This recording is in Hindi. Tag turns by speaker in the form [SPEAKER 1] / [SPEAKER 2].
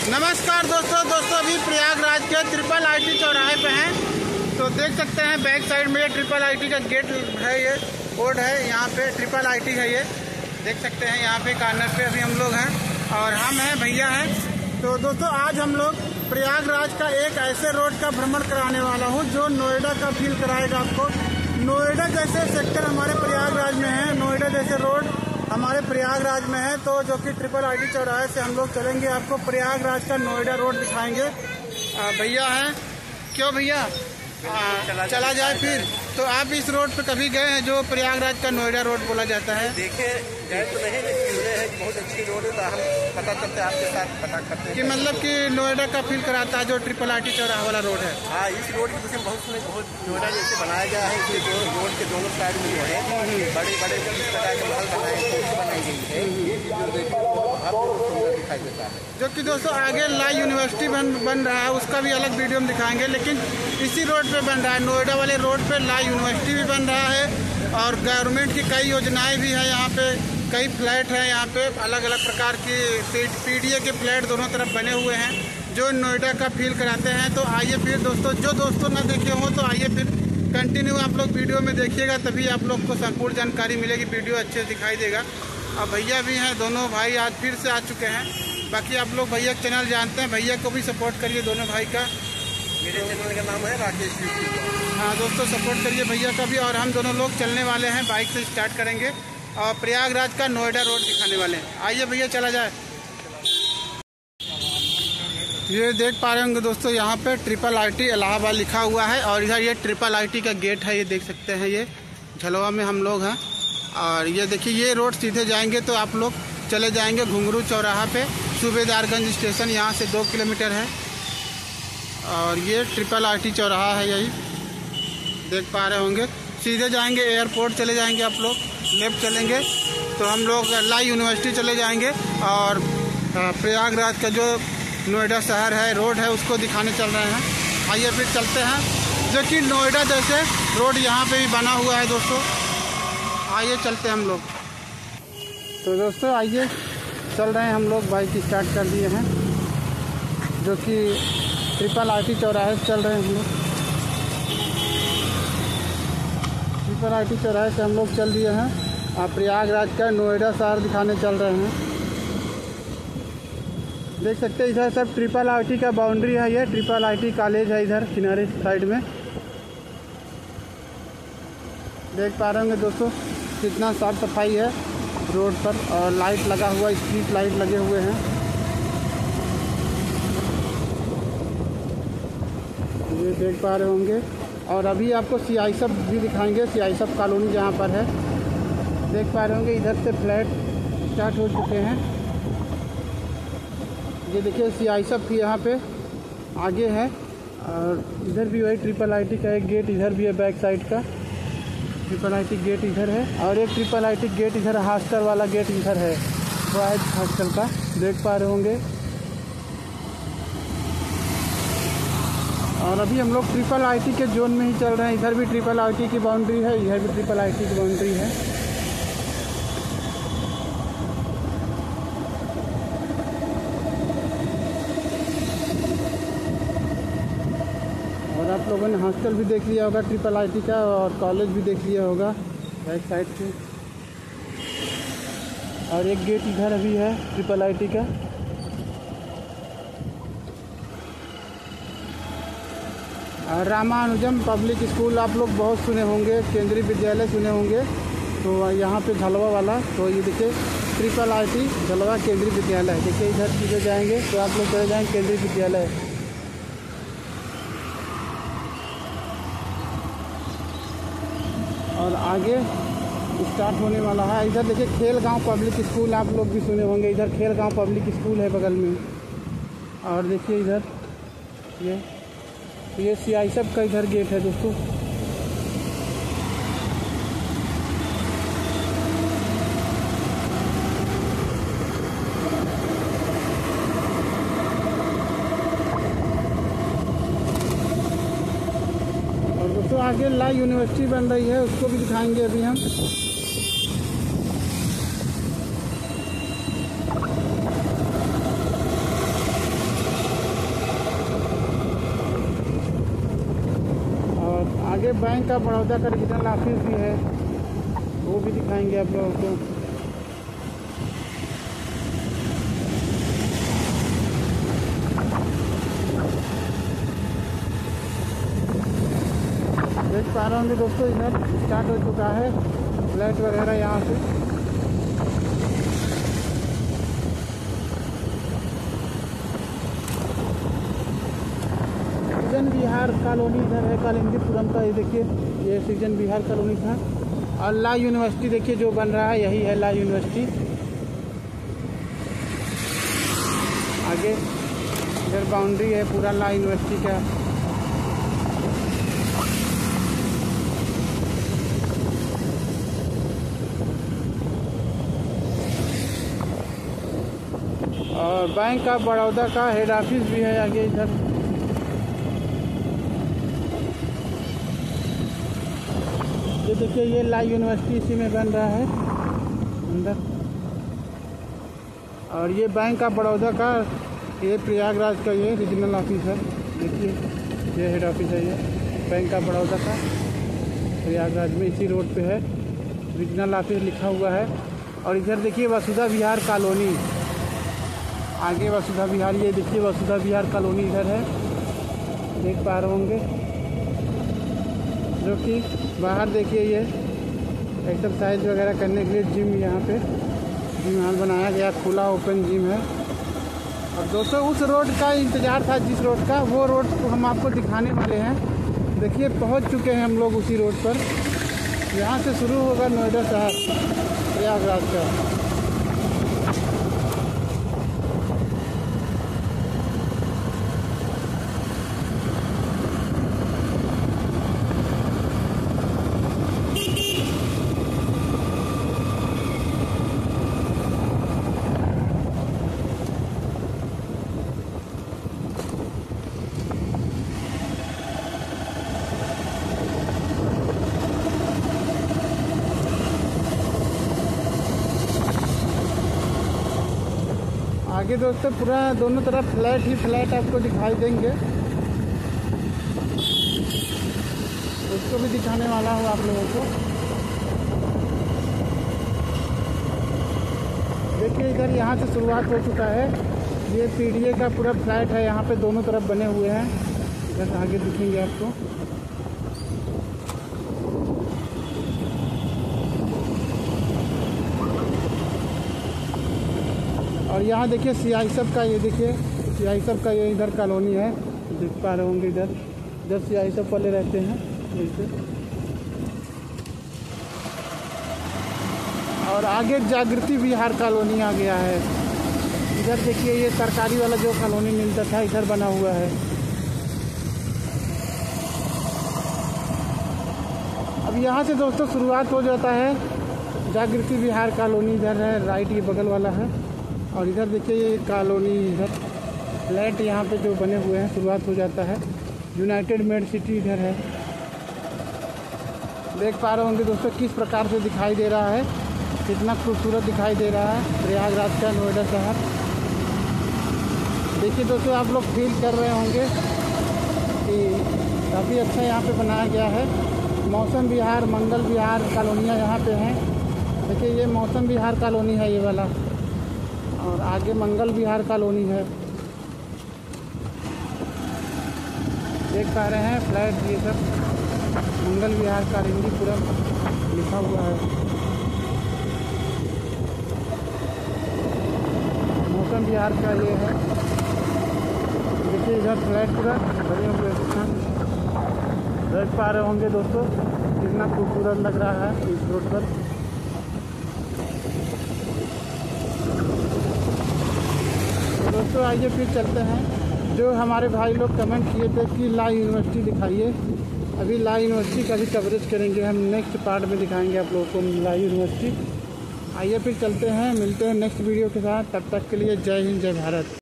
[SPEAKER 1] नमस्कार दोस्तों अभी प्रयागराज के ट्रिपल आईटी चौराहे पे हैं। तो देख सकते हैं बैक साइड में ये ट्रिपल आईटी का गेट है, ये बोर्ड है, यहाँ पे ट्रिपल आईटी है। ये देख सकते हैं यहाँ पे कार्नर पे अभी हम लोग हैं और हम हैं, भैया हैं। तो दोस्तों आज हम लोग प्रयागराज का एक ऐसे रोड का भ्रमण कराने वाला हूँ जो नोएडा का फील कराएगा आपको। नोएडा जैसे सेक्टर हमारे प्रयागराज में है, नोएडा जैसे रोड हमारे प्रयागराज में है। तो जो कि ट्रिपल आईटी चौराहे से हम लोग चलेंगे, आपको प्रयागराज का नोएडा रोड दिखाएंगे। भैया हैं, क्यों भैया चला जाए फिर। तो आप इस रोड पे कभी गए हैं जो प्रयागराज का नोएडा रोड बोला जाता है?
[SPEAKER 2] देखे गए तो नहीं, लेकिन सुने हैं बहुत अच्छी रोड है, तो हम पता करते आपके साथ पता करते हैं
[SPEAKER 1] कि मतलब कि नोएडा का फील कराता है जो ट्रिपल आईटी चौराहा वाला रोड है।
[SPEAKER 2] हाँ, इस रोड की विषय बहुत नोएडा जैसे बनाया गया है। इसलिए रोड के दोनों साइड में जो है बड़े बड़े इस तरह के महल बनाई गई है, सुंदर दिखाई देता है।
[SPEAKER 1] जो कि दोस्तों आगे ला यूनिवर्सिटी बन रहा है, उसका भी अलग वीडियो में दिखाएंगे। लेकिन इसी रोड पे बन रहा है, नोएडा वाले रोड पे ला यूनिवर्सिटी भी बन रहा है और गवर्नमेंट की कई योजनाएं भी है। यहाँ पे कई फ्लैट हैं, यहाँ पे अलग अलग प्रकार की पीडीए के फ्लैट दोनों तरफ बने हुए हैं जो नोएडा का फील कराते हैं। तो आइए फिर दोस्तों, जो दोस्तों न देखे हों तो आइए फिर कंटिन्यू आप लोग वीडियो में देखिएगा, तभी आप लोग को संपूर्ण जानकारी मिलेगी, वीडियो अच्छे दिखाई देगा। और भैया भी हैं, दोनों भाई आज फिर से आ चुके हैं। बाकी आप लोग भैया का चैनल जानते हैं, भैया को भी सपोर्ट करिए, दोनों भाई का।
[SPEAKER 2] मेरे चैनल का नाम है राकेश यूट्यूब।
[SPEAKER 1] हाँ दोस्तों, सपोर्ट करिए भैया का भी। और हम दोनों लोग चलने वाले हैं, बाइक से स्टार्ट करेंगे और प्रयागराज का नोएडा रोड दिखाने वाले हैं। आइए भैया चला जाए। ये देख पा रहे होंगे दोस्तों, यहाँ पे ट्रिपल आईटी इलाहाबाद लिखा हुआ है और इधर ये ट्रिपल आईटी का गेट है, ये देख सकते हैं। ये झलवा में हम लोग हैं और ये देखिए ये रोड सीधे जाएंगे तो आप लोग चले जाएंगे घुंगरू चौराहा पे, सूबेदारगंज स्टेशन यहाँ से 2 किलोमीटर है। और ये ट्रिपल आईटी चौराहा है, यही देख पा रहे होंगे। सीधे जाएंगे एयरपोर्ट चले जाएंगे आप लोग, लेफ्ट चलेंगे तो हम लोग ला यूनिवर्सिटी चले जाएंगे और प्रयागराज का जो नोएडा शहर है, रोड है, उसको दिखाने चल रहे हैं। आइए फिर चलते हैं, जो कि नोएडा जैसे रोड यहाँ पे भी बना हुआ है दोस्तों। आइए चलते हैं हम लोग। तो दोस्तों आइए चल रहे हैं हम लोग, बाइक स्टार्ट कर दिए हैं, जो कि ट्रिपल आईटी चौराहे से चल रहे हैं हम लोग। ट्रिपल आईटी चौराहे से हम लोग चल दिए हैं और प्रयागराज का नोएडा शहर दिखाने चल रहे हैं। देख सकते हैं इधर सब ट्रिपल आईटी का बाउंड्री है, ये ट्रिपल आईटी कॉलेज है इधर किनारे साइड में। देख पा रहे होंगे दोस्तों कितना साफ सफाई है रोड पर और लाइट लगा हुआ, स्ट्रीट लाइट लगे हुए हैं। ये देख पा रहे होंगे। और अभी आपको CISF भी दिखाएंगे, CISF कॉलोनी जहाँ पर है। देख पा रहे होंगे इधर से फ्लैट स्टार्ट हो चुके हैं। ये देखिए CISF यहाँ पे आगे है और इधर भी वही ट्रिपल आईटी का एक गेट इधर भी है, बैक साइड का ट्रिपल आईटी गेट इधर है और एक ट्रिपल आईटी गेट इधर हॉस्टल वाला गेट इधर है, बॉयज हॉस्टल का। देख पा रहे होंगे। और अभी हम लोग ट्रिपल आईटी के जोन में ही चल रहे हैं। इधर भी ट्रिपल आईटी की बाउंड्री है, इधर भी ट्रिपल आईटी की बाउंड्री है। और आप लोगों ने हॉस्टल भी देख लिया होगा ट्रिपल आईटी का और कॉलेज भी देख लिया होगा बैक साइड से। और एक गेट इधर अभी है ट्रिपल आईटी का। रामानुजम पब्लिक स्कूल आप लोग बहुत सुने होंगे, केंद्रीय विद्यालय सुने होंगे। तो यहाँ पे झलवा वाला, तो ये देखिए ट्रिपल आईटी झलवा केंद्रीय विद्यालय। देखिए इधर सीधे जाएंगे तो आप लोग चले जाएंगे केंद्रीय विद्यालय। और आगे स्टार्ट होने वाला है। इधर देखिए खेलगांव पब्लिक स्कूल आप लोग भी सुने होंगे, इधर खेलगांव पब्लिक स्कूल है बगल में। और देखिए इधर ये CISF का इधर गेट है दोस्तों। और दोस्तों आगे ला यूनिवर्सिटी बन रही है, उसको भी दिखाएंगे अभी हम। आगे बैंक ऑफ बड़ौदा का रीजनल ऑफिस भी है, वो भी दिखाएंगे आप लोगों को। देख पा रहे होंगे दोस्तों, इधर स्टार्ट हो चुका है फ्लैट वगैरह यहाँ से। सृजन विहार कॉलोनी इधर है, कालिंदीपुरम का। ये देखिए, ये सृजन विहार कॉलोनी था। और ला यूनिवर्सिटी देखिए जो बन रहा है, यही है ला यूनिवर्सिटी। आगे इधर बाउंड्री है पूरा ला यूनिवर्सिटी का। और बैंक ऑफ बड़ौदा का हेड ऑफिस भी है आगे इधर। ये देखिए, ये ला यूनिवर्सिटी इसी में बन रहा है अंदर। और ये बैंक ऑफ बड़ौदा का, ये प्रयागराज का ये रीजनल ऑफिस है। देखिए, ये हेड ऑफिस है, ये बैंक ऑफ बड़ौदा का प्रयागराज में इसी रोड पे है। रीजनल ऑफिस लिखा हुआ है। और इधर देखिए वसुधा विहार कॉलोनी, आगे वसुधा विहार। ये देखिए वसुधा विहार कॉलोनी इधर है, देख पा रहे होंगे। जो कि बाहर देखिए, ये एक्सरसाइज वगैरह करने के लिए जिम, यहाँ पे जिम हॉल बनाया गया, खुला ओपन जिम है। और दोस्तों उस रोड का इंतज़ार था, जिस रोड का, वो रोड को हम आपको दिखाने वाले हैं। देखिए पहुँच चुके हैं हम लोग उसी रोड पर। यहाँ से शुरू होगा नोएडा शहर प्रयागराज का। आगे दोस्तों पूरा दोनों तरफ फ्लैट ही फ्लैट आपको दिखाई देंगे, उसको भी दिखाने वाला हूँ आप लोगों को। देखिए इधर यहाँ से शुरुआत हो चुका है। ये पीडीए का पूरा फ्लैट है, यहाँ पे दोनों तरफ बने हुए हैं। इधर आगे दिखेंगे आपको। और यहाँ देखिए सीआईएसएफ का, ये देखिए सीआईएसएफ का ये इधर कॉलोनी है, देख पा रहे होंगे। इधर सीआईएसएफ वाले रहते हैं जैसे। और आगे जागृति विहार कॉलोनी आ गया है। इधर देखिए ये सरकारी वाला जो कॉलोनी मिलता था, इधर बना हुआ है। अब यहाँ से दोस्तों शुरुआत हो जाता है जागृति विहार कॉलोनी, इधर है राइट, ये बगल वाला है। और इधर देखिए ये कॉलोनी, इधर फ्लैट यहाँ पे जो बने हुए हैं, शुरुआत हो जाता है। यूनाइटेड मेड सिटी इधर है, देख पा रहे होंगे दोस्तों किस प्रकार से दिखाई दे रहा है, कितना खूबसूरत दिखाई दे रहा है प्रयागराज का नोएडा शहर। देखिए दोस्तों आप लोग फील कर रहे होंगे कि काफ़ी अच्छा यहाँ पे बनाया गया है। मौसम विहार, मंगल विहार कॉलोनियाँ यहाँ पे हैं। देखिए ये मौसम विहार कॉलोनी है ये वाला, और आगे मंगल विहार कॉलोनी है, देख पा रहे हैं फ्लैट ये सब। मंगल विहार कालिंदीपुरम लिखा हुआ है। मौसम विहार का ये है। देखिए इधर फ्लैट पूरा बने हुए हैं, देख पा रहे होंगे दोस्तों कितना खूबसूरत लग रहा है इस रोड पर। दोस्तों आइए फिर चलते हैं। जो हमारे भाई लोग कमेंट किए थे कि ला यूनिवर्सिटी दिखाइए, अभी ला यूनिवर्सिटी का भी कवरेज करेंगे हम, नेक्स्ट पार्ट में दिखाएंगे आप लोगों को ला यूनिवर्सिटी। आइए फिर चलते हैं, मिलते हैं नेक्स्ट वीडियो के साथ। तब तक के लिए जय हिंद, जय भारत।